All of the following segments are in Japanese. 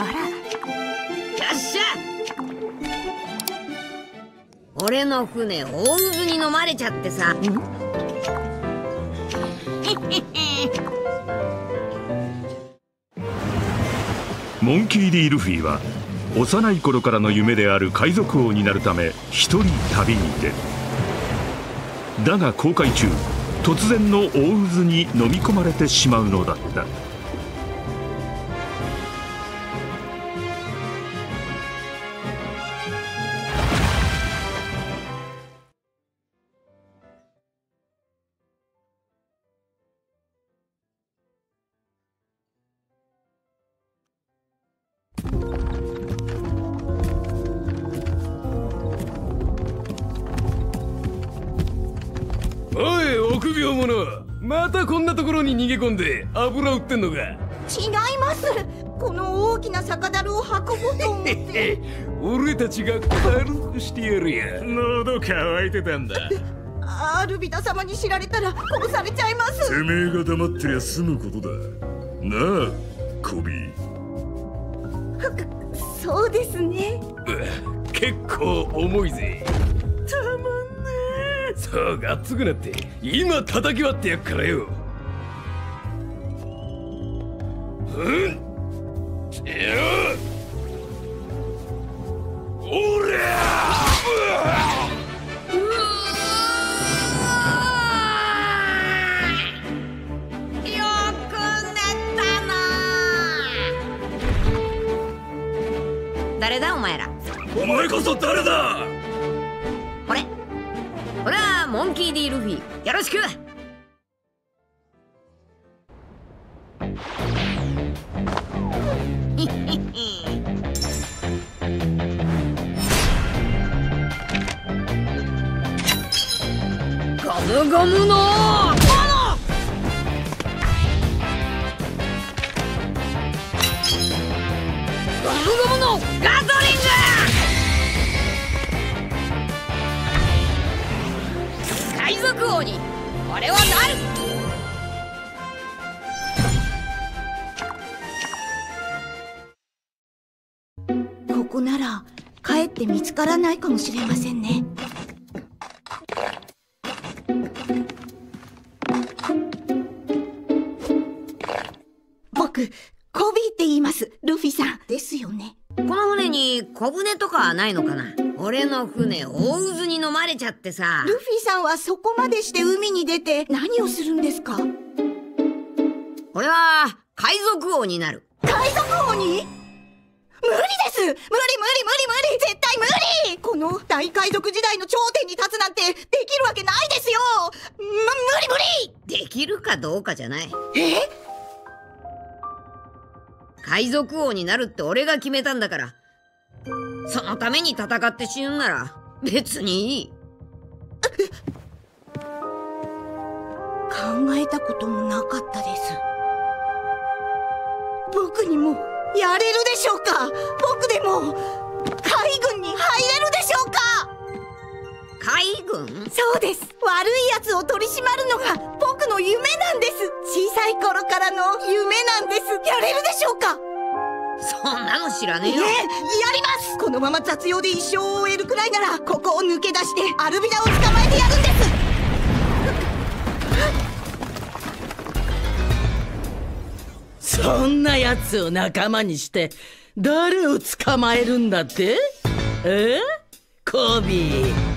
あら。よっしゃ。俺の船大渦に飲まれちゃってさ。 モンキー・D・ルフィは幼い頃からの夢である海賊王になるため一人旅に出る。だが航海中、突然の大渦に飲み込まれてしまうのだった。 おい、臆病者、またこんなところに逃げ込んで油売ってんのか。 違います。この大きな酒樽を運ぼうと思って俺たちが軽くしてやるや。喉乾いてたんだ。 アルビダ様に知られたら殺されちゃいます。 てめえが黙ってりゃ済むことだなあ、コビー。 そうですね。 結構重いぜ。たまんねえ。そうがっつくなって今叩き割ってやっからよ。おりゃ誰だお前ら。 お前こそ誰だ。 俺はモンキー D ルフィ、よろしく。ゴムゴムのガトリング。海賊王に俺はなる。 ここなら帰って見つからないかもしれませんね。僕コビーって言います。ルフィさんですよね。 この船に小舟とかはないのかな。俺の船大渦に飲まれちゃってさ。 ルフィさんはそこまでして海に出て何をするんですか。 俺は海賊王になる。 海賊王に？無理です。無理絶対無理。この大海賊時代の頂点に立つなんてできるわけないですよ。無理。 できるかどうかじゃない。海賊王になるって俺が決めたんだから、そのために戦って死ぬなら別にいい。 考えたこともなかったです。僕にもやれるでしょうか。僕でも海軍に入れるでしょうか。 海軍？ そうです。悪いやつを取り締まるのが僕の夢なんです。小さい頃からの夢なんです。やれるでしょうか。 そんなの知らねえよ。 やります。このまま雑用で一生を終えるくらいならここを抜け出してアルビダを捕まえてやるんです。 そんなやつを仲間にして誰を捕まえるんだって？コビー。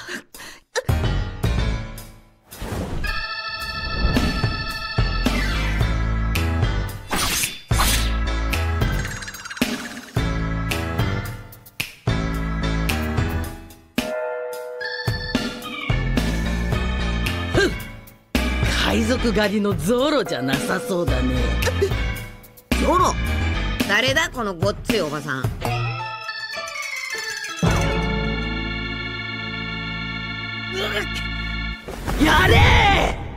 海賊狩りのゾロじゃなさそうだね。 ゾロ？誰だこのごっついおばさん。 やれー！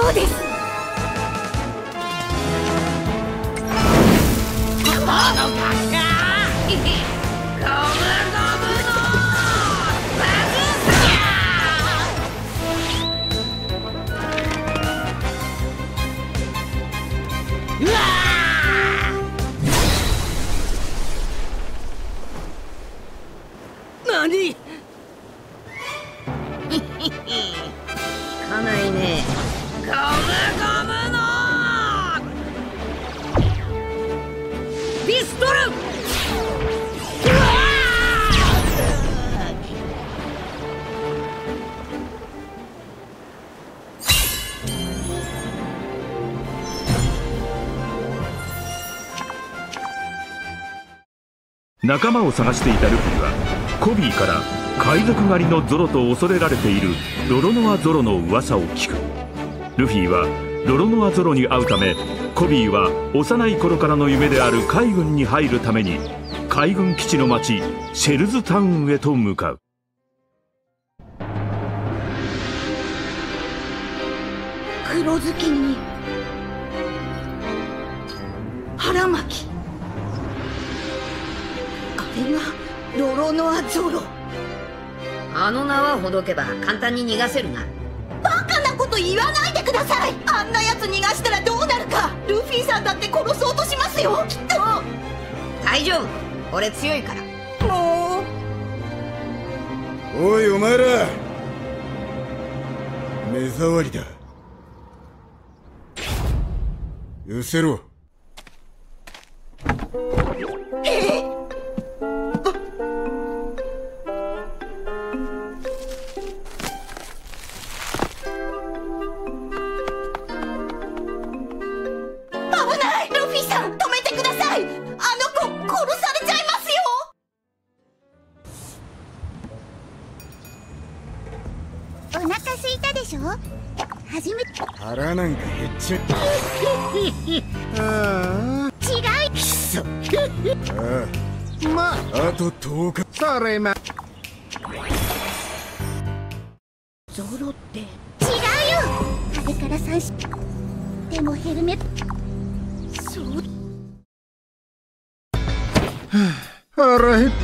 そうです。 何？ かないね。ゴムゴムのピストル。 仲間を探していたルフィはコビーから海賊狩りのゾロと恐れられているロロノア・ゾロの噂を聞く。ルフィはロロノア・ゾロに会うため、コビーは幼い頃からの夢である海軍に入るために海軍基地の町シェルズタウンへと向かう。 黒ずきに腹巻き、あれがロロノア・ゾロ。 あの縄をほどけば簡単に逃がせるな。 バカなこと言わないでください。あんなやつ逃がしたらどうなるか。ルフィさんだって殺そうとしますよ、きっと。 大丈夫、俺強いから。 もおいお前ら、目障りだ。失せろ。 危ない。ルフィさん、止めてください。あの子殺されちゃいますよ。 お腹すいたでしょ。初め腹なんか減っちゃああ、 違う。 くそ。あと10日。それま。 ゾロって違うよ。風から三振。でもヘルメット。 そう。 腹減った。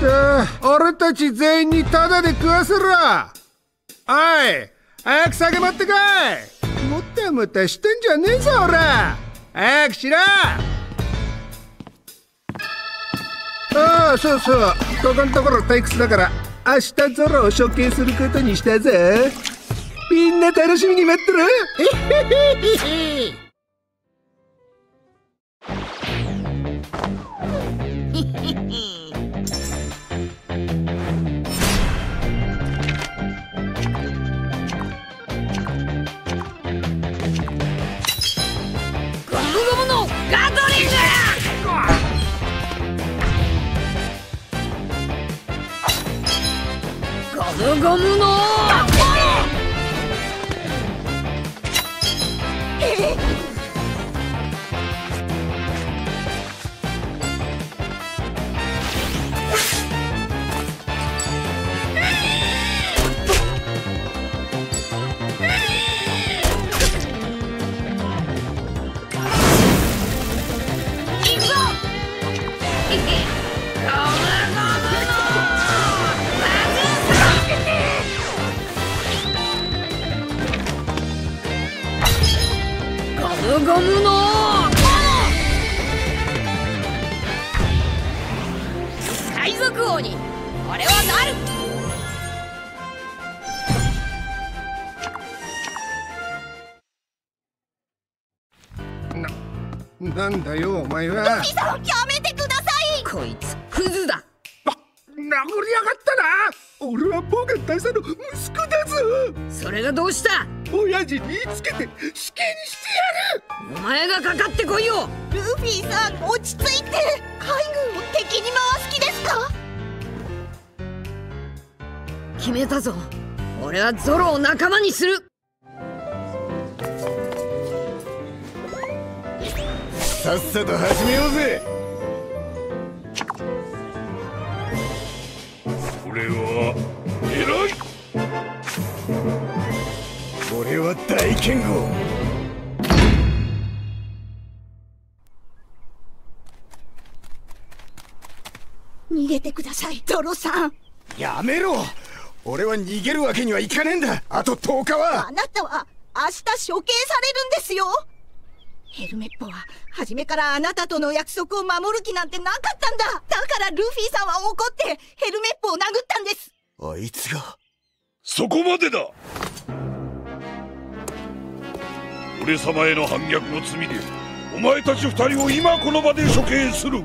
俺たち全員にタダで食わせろ。おい、早く酒持ってこい。もったもったしてんじゃねえぞ俺。早くしろ。ああ、そうそう、ここのところ退屈だから明日ゾロを処刑することにしたぜ。みんな楽しみに待ってる。 ゴムゴムのガトリング。ゴムゴムのゴムゴムの海賊王に俺はなる。 なんだよお前は。 ルフィさん、やめてください。 こいつクズだ。 殴りやがったな。俺はボーガン大佐の息子だぞ。 それがどうした。 親父に言いつけて死刑にしてやる。 お前がかかってこいよ。 ルフィさん、落ち着いて。海軍を敵に回す気ですか。 決めたぞ。俺はゾロを仲間にする。 さっさと始めようぜ。それは偉い。俺は大剣豪逃げてください、ゾロさん。 やめろ。俺は逃げるわけにはいかねえんだ。あと10日は。 あなたは明日処刑されるんですよ。ヘルメッポは初めからあなたとの約束を守る気なんてなかったんだ。だからルフィさんは怒ってヘルメッポを殴ったんです。 あいつが。 そこまでだ。俺様への反逆の罪でお前たち2人を今この場で処刑する。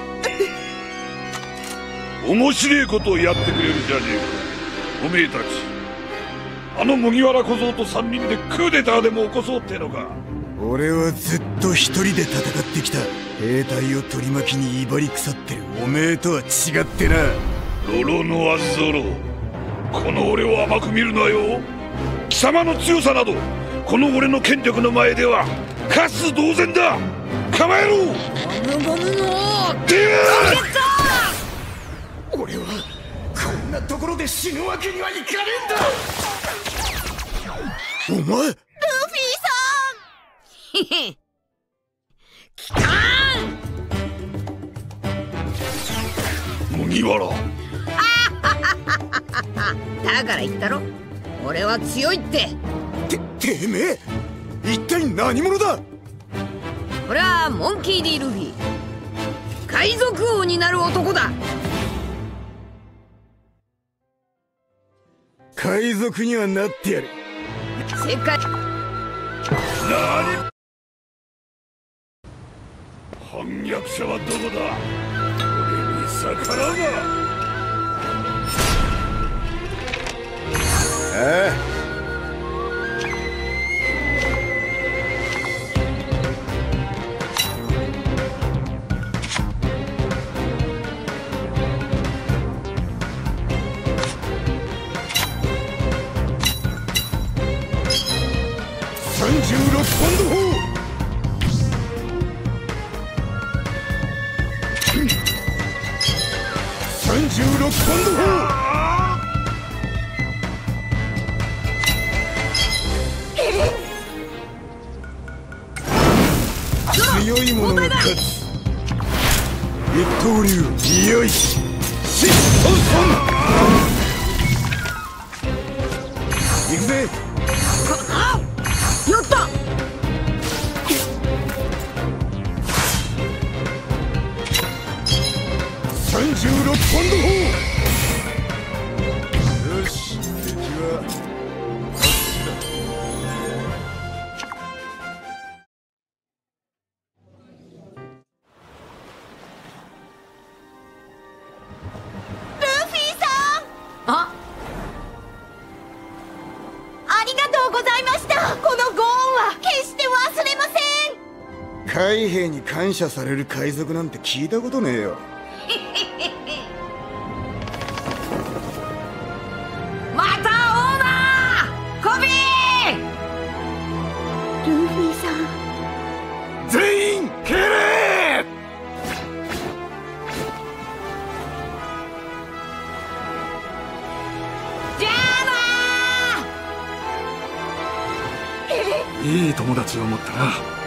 面白いことをやってくれるじゃねえかおめえたち。あの麦わら小僧と3人でクーデターでも起こそうってのか。 俺はずっと一人で戦ってきた。兵隊を取り巻きに威張り腐ってるおめえとは違ってな。 ロロノアゾロ、この俺を甘く見るなよ。貴様の強さなどこの俺の権力の前ではカス同然だ。構えろ。 ゴムゴムの俺はこんなところで死ぬわけにはいかねえんだ。お前ルフィさん。 へへきた麦わら。 だから言ったろ、俺は強いって。 てめえ一体何者だ。 俺はモンキー・ディ・ルフィ、海賊王になる男だ。 海賊にはなってやる。 世界何。反逆者はどこだ。俺に逆らうな。 ああ。36ポンド砲。36ポンド砲。強い者が勝つ。一刀流よいしシットンソン。行くぜ。 やった。 36ポンド砲。よし、敵はこっちだ。 ルフィさん、 あ、 ありがとうございました。このご恩は決して忘れません。 海兵に感謝される海賊なんて聞いたことねえよ。 また会おうなコビー。 ルフィさん。 全員蹴れ。 じゃあな。 いい友達を持ったな。